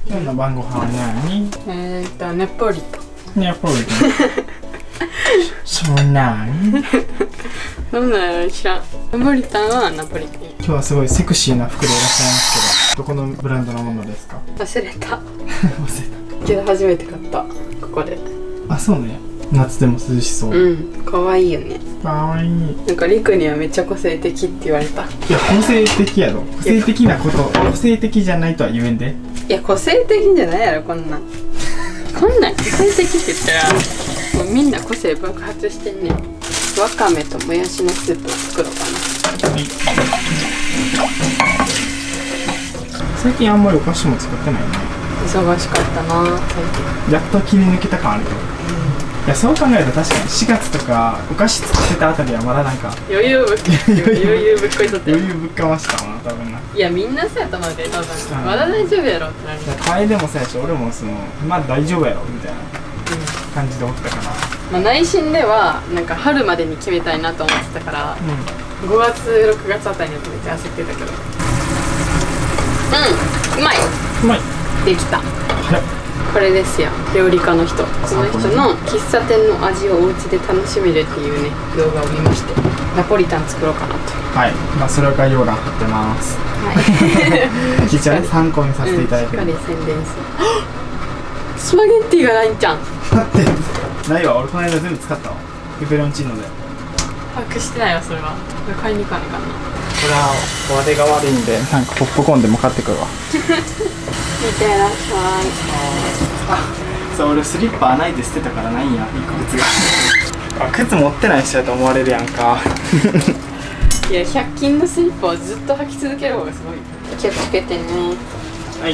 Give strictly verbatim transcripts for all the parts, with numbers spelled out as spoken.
今日の晩ご飯は何？ えーっとナポリタン。 ナポリタン。そうなに？ どんなの知らん。ナポリタンはナポリタン。 今日はすごいセクシーな服でいらっしゃいますけど、どこのブランドのものですか？ 忘れた。 忘れた。 けど初めて買った。ここで。 あ、そうね。夏でも涼しそう。 うん、可愛いよね。 可愛い。 なんかリクにはめっちゃ個性的って言われた。 いや、個性的やろ。個性的なこと、個性的じゃないとは言えんで。 いや、個性的じゃないやろ、こんなん。こんなん個性的って言ったら、もうみんな個性爆発してんねん。わかめともやしのスープを作ろうかな。はい。 最近あんまりお菓子も作ってないね。 忙しかったな、最近。 やっと切り抜けた感あるけど。いや、そう考えると確かにしがつとかお菓子作ってたあたりはまだなんか余裕ぶっ余裕ぶっこいとって余裕ぶっかましたわな、多分な。 いや、みんなそうやと思うで、多分まだ大丈夫やろってなる。 楓もそうやし、俺もそのまだ大丈夫やろみたいな感じで起きたかな。 まあ内心ではなんか春までに決めたいなと思ってたから、うん、ごがつろくがつあたりにめっちゃ焦ってたけど、うん、うまいうまい。 できた。 はい、 これですよ、料理家の人。その人の喫茶店の味をお家で楽しめるっていうね動画を見まして、ナポリタン作ろうかなと。はい、 まあそれを概要欄貼ってます。はい。一応ね参考にさせていただいて、 うん、しっかり宣伝する。スパゲッティがないんじゃん。 待ってないわ、俺この間全部使ったわ、ペペロンチーノで。 把握してないわ、それは。これ買いに行かないかな。 これはお味が悪いんで、なんかポップコーンでも買ってくるわ。 見てらっしゃい。 あ、そう、俺スリッパないで捨てたからないんや、いい靴が。あ、靴持ってない人やと思われるやんか。 いや、ひゃく均のスリッパをずっと履き続ける方がすごい。気をつけてね。 はい。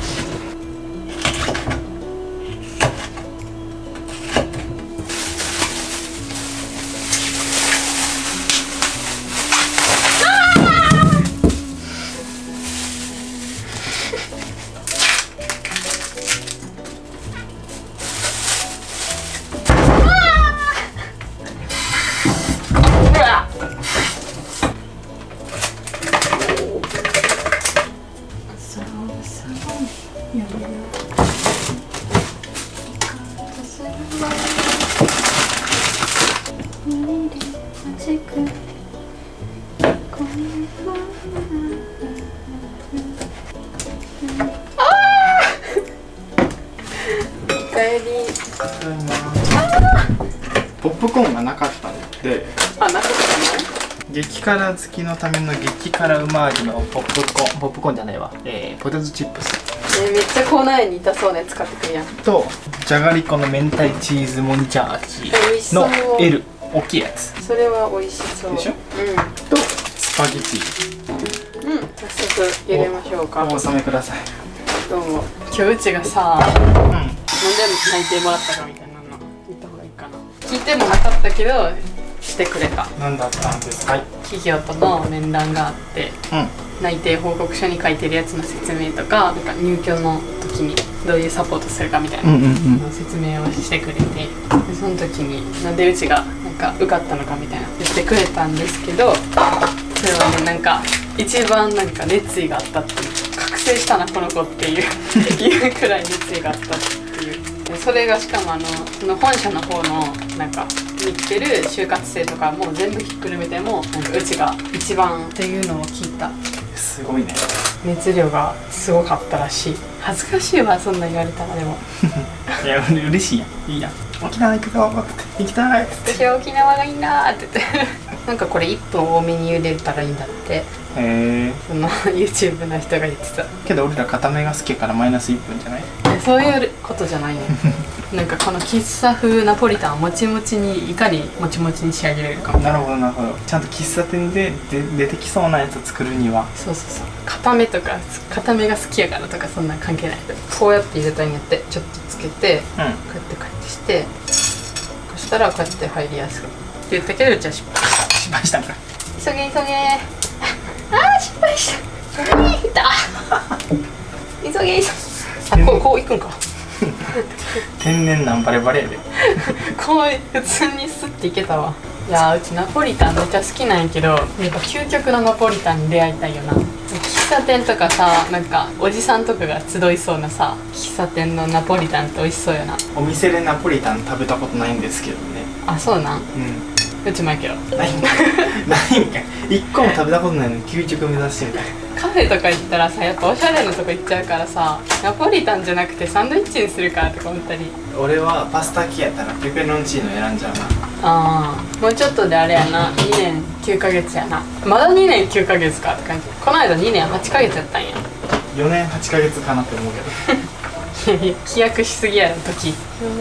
ポップコーンがなかったので、 あ、なかったね。 激辛好きのための激辛うま味のポップコーン、ポップコーンじゃないわ、えー、ポテトチップス。 えー、めっちゃ口内に痛そうなやつ使ってくるやん。 とじゃがりこの明太チーズモンチャージの エル、大きいやつ。 それは美味しそうでしょ。 うん。 とスパゲティ。 うん、早速入れましょうか。 お納めください。 どうも。今日うちがさ、うん、なんで泣いてもらったかみたいなの言った方がいいかな。聞いてもなかったけどしてくれた。 何だったんですか。 企業との面談があって、うん、内定報告書に書いてるやつの説明とか、なんか入居の時にどういうサポートするかみたいな説明をしてくれて、でその時になんでうちがなんか受かったのかみたいな言ってくれたんですけど、それはね、なんか一番なんか熱意があったっていう、覚醒したなこの子っていういうくらい熱意があったっていう。でそれがしかもあのその本社の方のなんかに来てる就活生とかも全部ひっくるめてもなんかうちが一番っていうのを聞いた。 すごいね、 熱量がすごかったらしい。恥ずかしいわ、そんな言われたら。でもいや嬉しいやん、いいやん、沖縄行くぞって行きたいって、 私は沖縄がいいなって言ってなんかこれいっぷん多めに茹でたらいいんだって。へえ。 その YouTube の人が言ってたけど俺ら固めが好きからマイナスいっぷんじゃない。 そういうことじゃないねなんかこの喫茶風ナポリタンをもちもちにいかにもちもちに仕上げれるか。 なるほどなるほど。ちゃんと喫茶店でで出てきそうなやつを作るには、 そうそうそう、固めとか固めが好きやからとかそんな関係ない。こうやって入れたいんやって、ちょっとつけて、うん、こうやってこうやってして、そしたらこうやって入りやすくって言ったけど、うちは失敗失敗したんかい。 急げ急げあー失敗した痛急げ急げ、あ、こうこういくんか天然なんバレバレやでこう普通にスッていけたわ。 いやー、うちナポリタンめっちゃ好きなんやけど、やっぱ究極のナポリタンに出会いたいよな。喫茶店とかさ、なんかおじさんとかが集いそうなさ、喫茶店のナポリタンって美味しそうやな。 お店でナポリタン食べたことないんですけどね。 あ、そうなん。 うん、 うちもやけどないんかないんか一個も食べたことないのに究極目指してみたい。 カフェとか行ったらさ、やっぱおしゃれなとこ行っちゃうからさ、ナポリタンじゃなくてサンドイッチにするかとか思ったり。 俺はパスタ系やったらペペロンチーノ選んじゃうな。 ああ、もうちょっとであれやな、にねんきゅうかげつやな。まだにねんきゅうかげつかって感じ。この間にねんはちかげつやったんや。 よねんはちかげつかなって思うけど飛躍しすぎやろ時。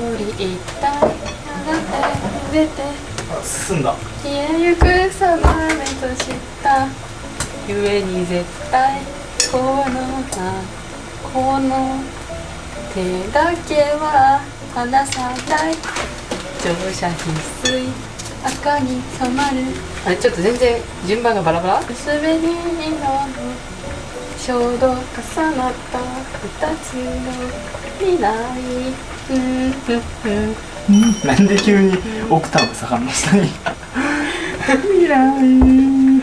あ、進んだ。 消えゆくさまめとしたゆえに絶対このなこの手だけは離さない乗車必須赤に染まる。あれちょっと全然順番がバラバラ。薄紅色のちょうど重なった二つの未来。うんうんうんなんで急にオクターブ下がんの下に未来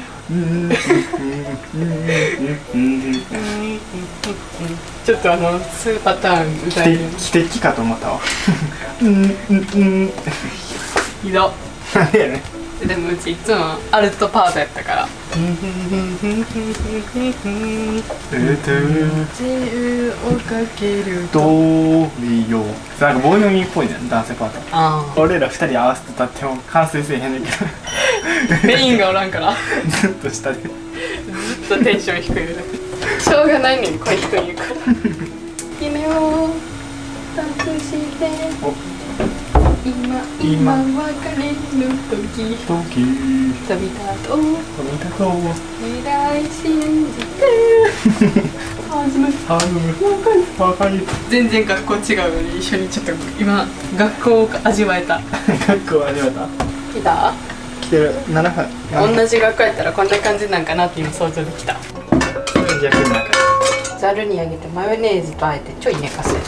ちょっとあのツーパターン歌える。 汽笛かと思ったわうんうんうんひどなんでやねん。 でもうちいつもアルトパートやったから手をかけるどういよなんか棒読みっぽいね男性パート。 ああ俺ら二人合わせて歌っても完成せえへんねんけどメインがおらんからずっと下でずっとテンション低いしょうがないねん声低いから夢を託して今今別れる時時旅立とう見たと未来信じて始め若い全然学校違うのに一緒にちょっと今学校を味わえた。 学校味わえた。 来た来てるななふん。 同じ学校やったらこんな感じなんかなって今想像できた。 逆になんかざるにあげてマヨネーズとあえてちょい寝かせる。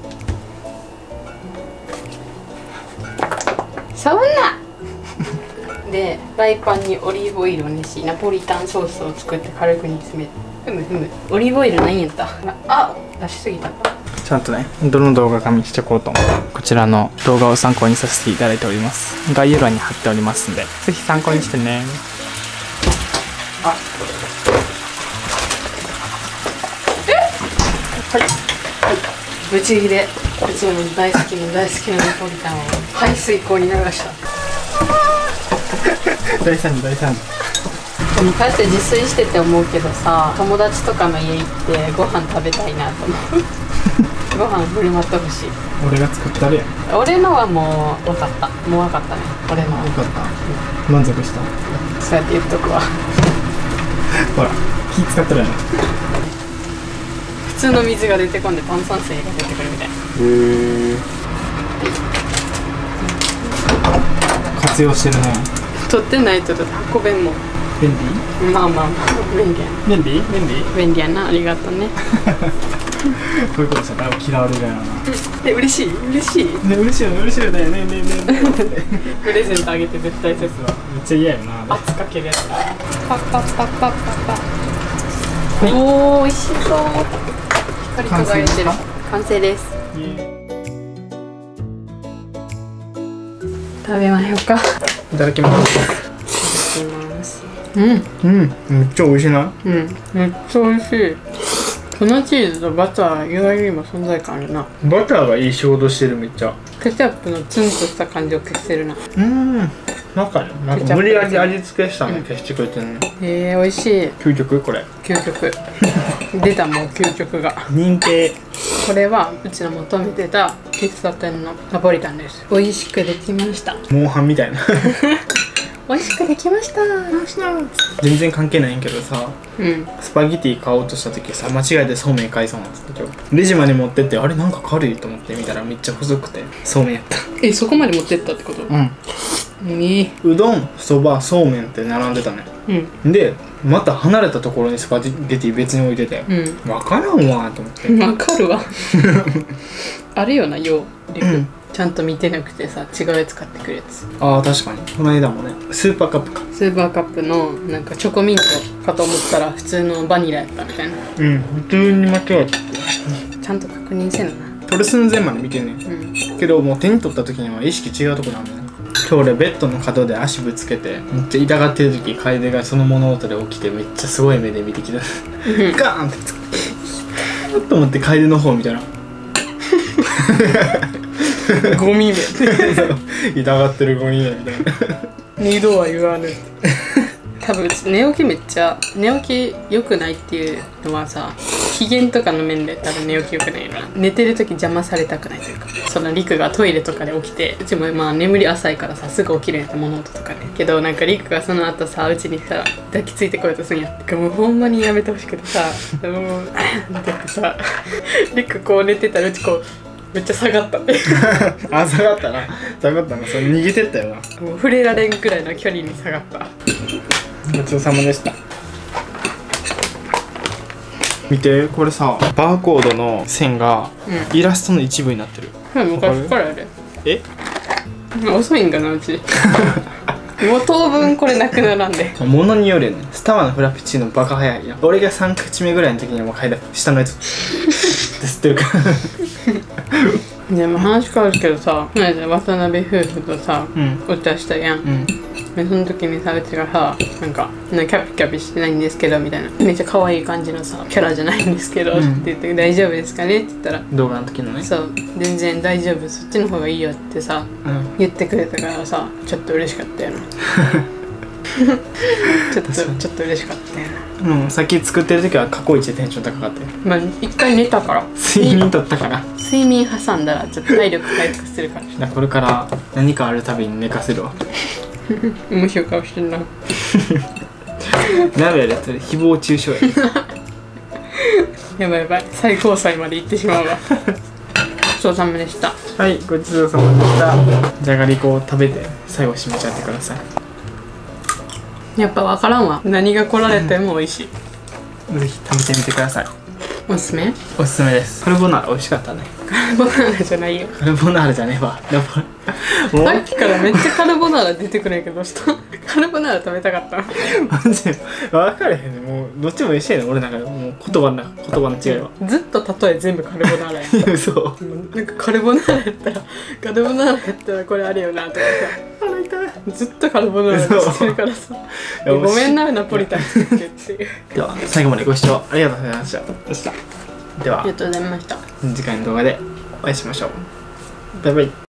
そんなでフライパンにオリーブオイルを熱しナポリタンソースを作って軽く煮詰める。ふむふむオリーブオイルないんやった。あ、出しすぎた。 ちゃんとねどの動画か見してこうと思う。こちらの動画を参考にさせていただいております。概要欄に貼っておりますんでぜひ参考にしてね。あえはいはいぶち切れ。うちの大好きな大好きなナポリタンを排水口に流した。 大惨事大惨事。 でもこうやって自炊してて思うけどさ、友達とかの家行ってご飯食べたいなと思うご飯振る舞ってほしい。 俺が作ったるやん。 俺のはもう分かった。もう分かったね。俺のはよかった、満足した。 そうやって言っとくわほら気使ったらやん。 普通の水が出てこんで炭酸水が出てくるみたいな。 へえ活用してるね。 取ってないとだって運べんもん。 便利まあまあまあ便利やな。 便利便利便利やな。ありがとうねこういうことしたら嫌われるやろな。 え、嬉しい嬉しいね嬉しいよ嬉しいよねねねねねプレゼントあげて絶対説はめっちゃ嫌やな。 圧かけるやつ。パッパッパッパッパッパ。おお、美味しそう。光り輝いてる。完成です。食べましょうか。 いただきます。 いただきます。うん、 うん、めっちゃ美味しいな。 うん、めっちゃ美味しい。粉チーズとバター意外にも存在感あるな。 バターがいい仕事してる。めっちゃケチャップのツンとした感じを消せるな。 うん、なんかね、なんか無理やり味付けしたの消してくれてるね。 へえ、美味しい。 究極これ。 究極出たもう究極が。 認定。 これはうちの求めてた喫茶店のナポリタンです。美味しくできました。 モンハンみたいな美味しくできました。 全然関係ないんやけどさ、 うん、 スパゲティ買おうとした時さ、間違えてそうめん買いそうなんつって今日レジまで持ってって、あれなんか軽いと思って見たらめっちゃ細くてそうめんやった。 え、そこまで持ってったってこと？ うんいい。 うどん、そば、そうめんって並んでたね。うんでまた離れたところにスパゲティ別に置いてて、うん、分からんわと思って。 分かるわあるよな、よう、うん、ちちゃんと見てなくてさ、違うやつ買ってくるやつ。 ああ確かにこの間もね、スーパーカップか、 スーパーカップのなんかチョコミントかと思ったら普通のバニラやったみたいな。 うん、普通に間違えた。 ちゃんと確認せなな。 取る寸前まで見てんねん、 うん、 けどもう手に取った時には意識違うとこなんだよね。今日俺ベッドの角で足ぶつけてめっちゃ痛がってる時、楓がその物音で起きてめっちゃすごい目で見てきた。ガーンってつくと思って楓の方見たらゴミ目痛がってるゴミ目みたいな。 二度は言わぬ。多分寝起きめっちゃ寝起き良くないっていうのはさ、機嫌とかの面で多分寝起き良くないよな。寝てる時邪魔されたくないというか、そのリクがトイレとかで起きて、うちもまあ眠り浅いからさすぐ起きるんやった、物音とかね。けどなんかリクがその後さうちにさ抱きついてこようとするんやって、もうほんまにやめてほしくてさ、もうってさリクこう寝てたらうちこうめっちゃ下がったね。 あ、下がったな下がったな、それ逃げてったよな。 もう触れられんくらいの距離に下がった。 ごちそうさまでした。見てこれさ、バーコードの線がイラストの一部になってる。 うん、昔からやで。 え遅いんかなうち。もう当分これなくならんで。 ものによるよね。スタバのフラペチーノバカ早いやん。俺がさん口目ぐらいの時にはもう嗅いだ下のやつって吸ってるからでも話変わるけどさ、この間渡辺夫婦とさ、うん、お茶したやん、うん、でその時にさうちがさなんか「キャピキャピしてないんですけど」みたいな、めっちゃ可愛い感じのさキャラじゃないんですけど、うん、って言って「大丈夫ですかね?」って言ったら、 動画の時のね、 そう全然大丈夫、そっちの方がいいよってさ、うん、言ってくれたからさちょっと嬉しかったよな。ちょっとちょっと嬉しかったよな。 うん、さっき作ってる時は過去一でテンション高かったよ。 まあ一回寝たから睡眠とったから睡眠挟んだらちょっと体力回復するから。 これから何かあるたびに寝かせるわ。 面白い顔してんな。 なべやでそれ誹謗中傷や。 やばいやばい、最高裁まで行ってしまうわ。ごちそうさまでした。 はい、ごちそうさまでした。じゃがりこを食べて最後締めちゃってください。 やっぱ分からんわ、何が来られても美味しい。 ぜひ食べてみてください。 おすすめ？ おすすめです。カルボナーラ美味しかったね。 カルボナーラじゃないよ。 カルボナーラじゃねえわ。 さっきからめっちゃカルボナーラ出てくるんやけど、カルボナーラ食べたかった。 マジで分かれへんね。もうどっちも一緒やね。俺なんかもう言葉の言葉の違いは。 ずっと例え全部カルボナーラやった。 そう。 なんかカルボナーラやったらカルボナーラやったらこれあるよなとかさ。ずっとカルボナーラしてるからさ。ごめんなナポリタン作ってっていう。 では最後までご視聴ありがとうございました。ではありがとうございました。 次回の動画でお会いしましょう。バイバイ。